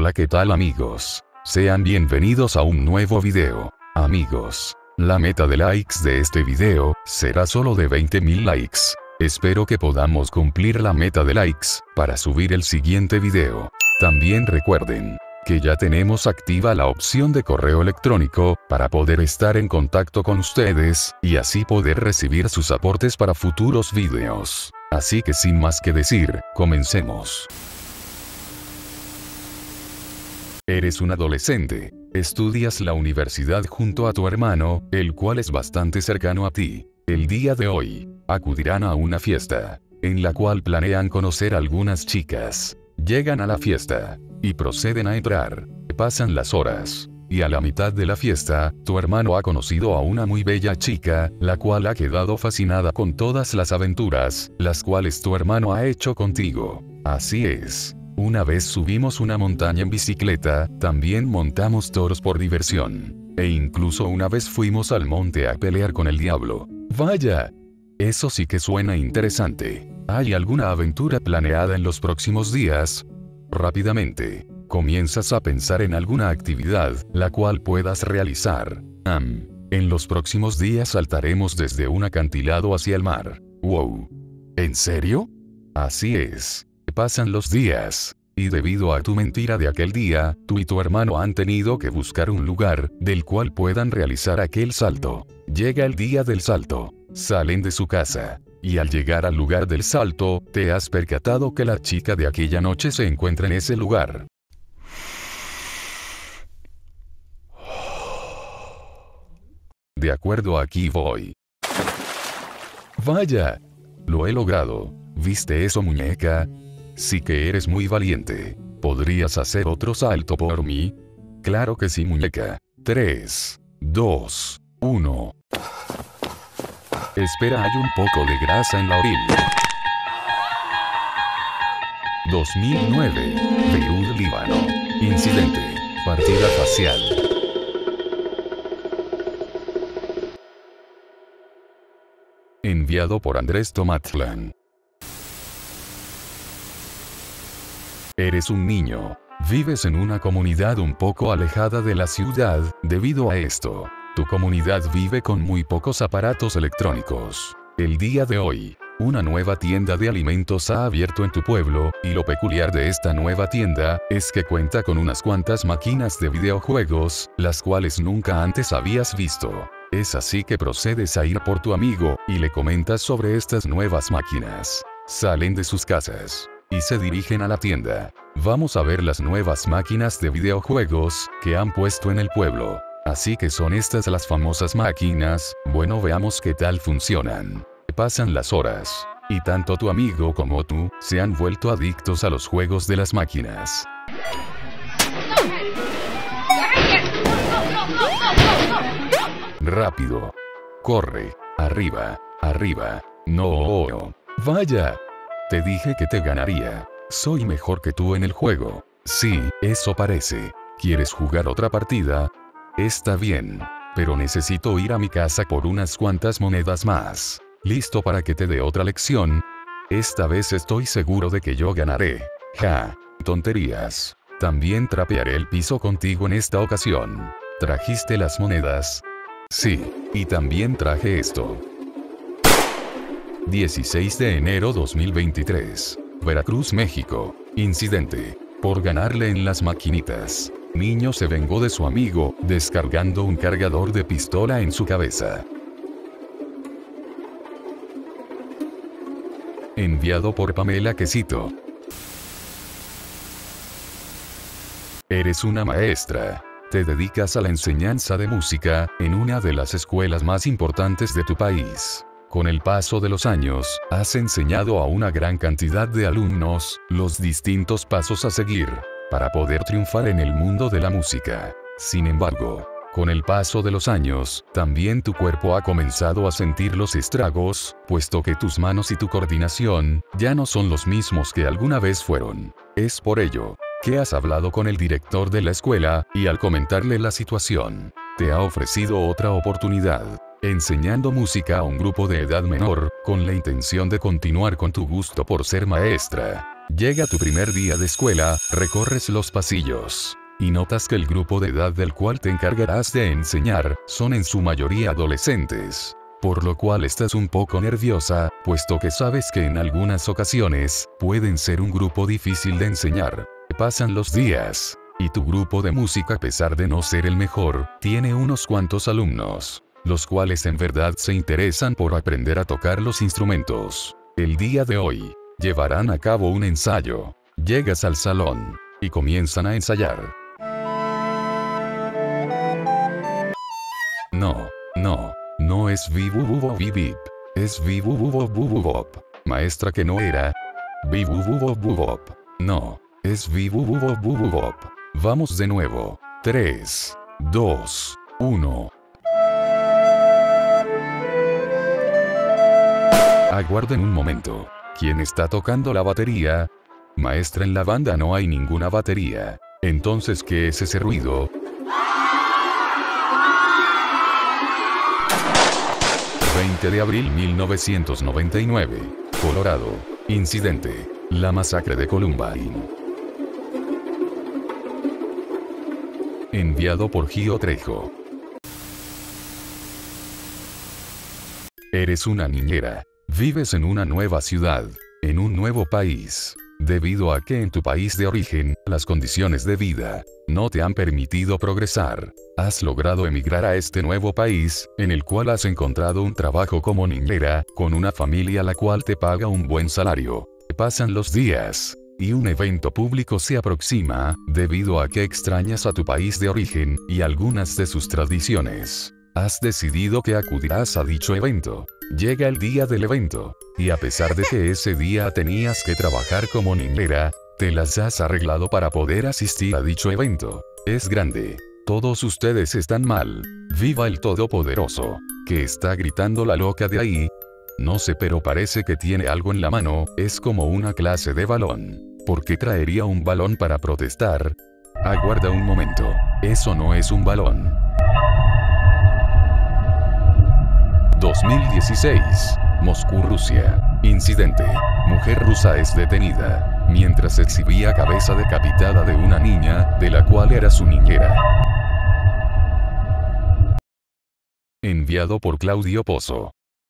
Hola, ¿qué tal amigos? Sean bienvenidos a un nuevo video. Amigos, la meta de likes de este video será solo de 20.000 likes. Espero que podamos cumplir la meta de likes para subir el siguiente video. También recuerden que ya tenemos activa la opción de correo electrónico para poder estar en contacto con ustedes y así poder recibir sus aportes para futuros videos. Así que sin más que decir, comencemos. Eres un adolescente, estudias la universidad junto a tu hermano, el cual es bastante cercano a ti. El día de hoy, acudirán a una fiesta, en la cual planean conocer a algunas chicas. Llegan a la fiesta, y proceden a entrar. Pasan las horas, y a la mitad de la fiesta, tu hermano ha conocido a una muy bella chica, la cual ha quedado fascinada con todas las aventuras, las cuales tu hermano ha hecho contigo. Así es. Una vez subimos una montaña en bicicleta, también montamos toros por diversión. E incluso una vez fuimos al monte a pelear con el diablo. ¡Vaya! Eso sí que suena interesante. ¿Hay alguna aventura planeada en los próximos días? Rápidamente, comienzas a pensar en alguna actividad, la cual puedas realizar. En los próximos días saltaremos desde un acantilado hacia el mar. ¡Wow! ¿En serio? Así es. Pasan los días, y debido a tu mentira de aquel día, tú y tu hermano han tenido que buscar un lugar, del cual puedan realizar aquel salto. Llega el día del salto, salen de su casa, y al llegar al lugar del salto, te has percatado que la chica de aquella noche se encuentra en ese lugar. De acuerdo, aquí voy. ¡Vaya! Lo he logrado. ¿Viste eso, muñeca? Sí que eres muy valiente. ¿Podrías hacer otro salto por mí? Claro que sí, muñeca. 3, 2, 1. Espera, hay un poco de grasa en la orilla. 2009. Beirut, Líbano. Incidente. Partida facial. Enviado por Andrés Tomatlán. Eres un niño. Vives en una comunidad un poco alejada de la ciudad. Debido a esto, tu comunidad vive con muy pocos aparatos electrónicos. El día de hoy, una nueva tienda de alimentos ha abierto en tu pueblo, y lo peculiar de esta nueva tienda es que cuenta con unas cuantas máquinas de videojuegos, las cuales nunca antes habías visto. Es así que procedes a ir por tu amigo, y le comentas sobre estas nuevas máquinas. Salen de sus casas y se dirigen a la tienda. Vamos a ver las nuevas máquinas de videojuegos que han puesto en el pueblo. Así que son estas las famosas máquinas. Bueno, veamos qué tal funcionan. Pasan las horas, y tanto tu amigo como tú se han vuelto adictos a los juegos de las máquinas. Rápido. Corre. Arriba. Arriba. No. Vaya. Te dije que te ganaría. Soy mejor que tú en el juego. Sí, eso parece. ¿Quieres jugar otra partida? Está bien. Pero necesito ir a mi casa por unas cuantas monedas más. ¿Listo para que te dé otra lección? Esta vez estoy seguro de que yo ganaré. Ja. Tonterías. También trapearé el piso contigo en esta ocasión. ¿Trajiste las monedas? Sí. Y también traje esto. 16 de enero 2023. Veracruz, México. Incidente. Por ganarle en las maquinitas. Niño se vengó de su amigo, descargando un cargador de pistola en su cabeza. Enviado por Pamela Quesito. Eres una maestra. Te dedicas a la enseñanza de música, en una de las escuelas más importantes de tu país. Con el paso de los años, has enseñado a una gran cantidad de alumnos los distintos pasos a seguir para poder triunfar en el mundo de la música. Sin embargo, con el paso de los años, también tu cuerpo ha comenzado a sentir los estragos, puesto que tus manos y tu coordinación ya no son los mismos que alguna vez fueron. Es por ello que has hablado con el director de la escuela, y al comentarle la situación, te ha ofrecido otra oportunidad, enseñando música a un grupo de edad menor, con la intención de continuar con tu gusto por ser maestra. Llega tu primer día de escuela, recorres los pasillos. Y notas que el grupo de edad del cual te encargarás de enseñar, son en su mayoría adolescentes. Por lo cual estás un poco nerviosa, puesto que sabes que en algunas ocasiones, pueden ser un grupo difícil de enseñar. Pasan los días. Y tu grupo de música, a pesar de no ser el mejor, tiene unos cuantos alumnos, los cuales en verdad se interesan por aprender a tocar los instrumentos. El día de hoy, llevarán a cabo un ensayo. Llegas al salón, y comienzan a ensayar. No es bip, es bip. Maestra, que no era bip. No, es bip. Vamos de nuevo. 3, 2, 1. Aguarden un momento. ¿Quién está tocando la batería? Maestra, en la banda no hay ninguna batería. Entonces, ¿qué es ese ruido? 20 de abril 1999. Colorado. Incidente: la masacre de Columbine. Enviado por Gio Trejo. Eres una niñera. Vives en una nueva ciudad, en un nuevo país. Debido a que en tu país de origen, las condiciones de vida no te han permitido progresar, has logrado emigrar a este nuevo país, en el cual has encontrado un trabajo como niñera, con una familia la cual te paga un buen salario. Pasan los días, y un evento público se aproxima, debido a que extrañas a tu país de origen, y algunas de sus tradiciones. Has decidido que acudirás a dicho evento. Llega el día del evento, y a pesar de que ese día tenías que trabajar como niñera, te las has arreglado para poder asistir a dicho evento. Es grande. Todos ustedes están mal. ¡Viva el Todopoderoso! ¿Qué está gritando la loca de ahí? No sé, pero parece que tiene algo en la mano. Es como una clase de balón. ¿Por qué traería un balón para protestar? Aguarda un momento. Eso no es un balón. 2016. Moscú, Rusia. Incidente: mujer rusa es detenida mientras exhibía cabeza decapitada de una niña, de la cual era su niñera. Enviado por Claudio Pozo.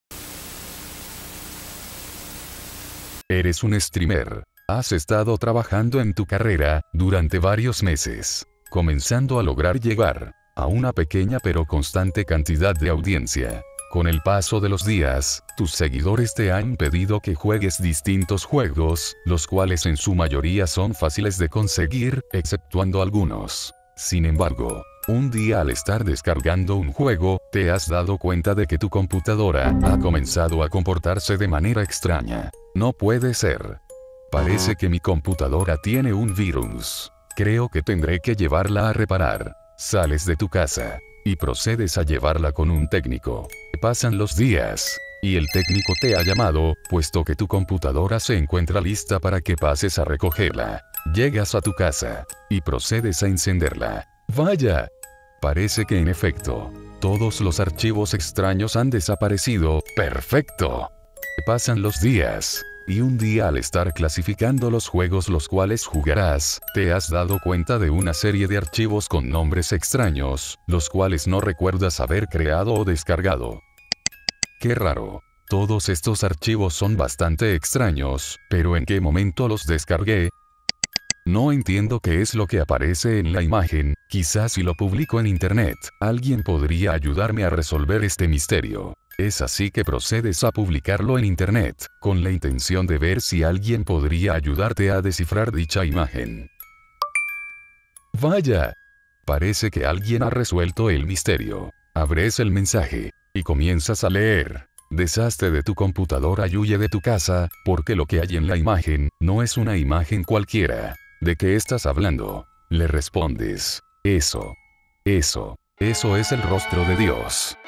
Eres un streamer. Has estado trabajando en tu carrera durante varios meses, comenzando a lograr llegar a una pequeña pero constante cantidad de audiencia. Con el paso de los días, tus seguidores te han pedido que juegues distintos juegos, los cuales en su mayoría son fáciles de conseguir, exceptuando algunos. Sin embargo, un día al estar descargando un juego, te has dado cuenta de que tu computadora ha comenzado a comportarse de manera extraña. No puede ser. Parece que mi computadora tiene un virus. Creo que tendré que llevarla a reparar. Sales de tu casa y procedes a llevarla con un técnico. Pasan los días, y el técnico te ha llamado, puesto que tu computadora se encuentra lista para que pases a recogerla. Llegas a tu casa, y procedes a encenderla. ¡Vaya! Parece que en efecto, todos los archivos extraños han desaparecido. ¡Perfecto! Pasan los días, y un día al estar clasificando los juegos los cuales jugarás, te has dado cuenta de una serie de archivos con nombres extraños, los cuales no recuerdas haber creado o descargado. ¡Qué raro! Todos estos archivos son bastante extraños, pero ¿en qué momento los descargué? No entiendo qué es lo que aparece en la imagen. Quizás si lo publico en internet, alguien podría ayudarme a resolver este misterio. Es así que procedes a publicarlo en internet, con la intención de ver si alguien podría ayudarte a descifrar dicha imagen. ¡Vaya! Parece que alguien ha resuelto el misterio. Abres el mensaje, y comienzas a leer. Deshazte de tu computadora y huye de tu casa, porque lo que hay en la imagen, no es una imagen cualquiera. ¿De qué estás hablando? Le respondes. Eso es el rostro de Dios.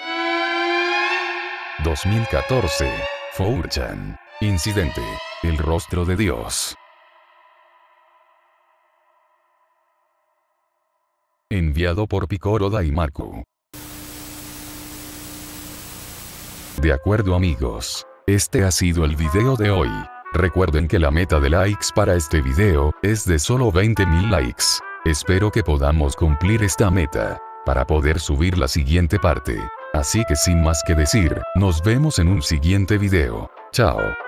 2014. 4chan. Incidente: el rostro de Dios. Enviado por Picoro Daimaku. De acuerdo amigos, este ha sido el video de hoy. Recuerden que la meta de likes para este video es de solo 20.000 likes. Espero que podamos cumplir esta meta para poder subir la siguiente parte. Así que sin más que decir, nos vemos en un siguiente video. Chao.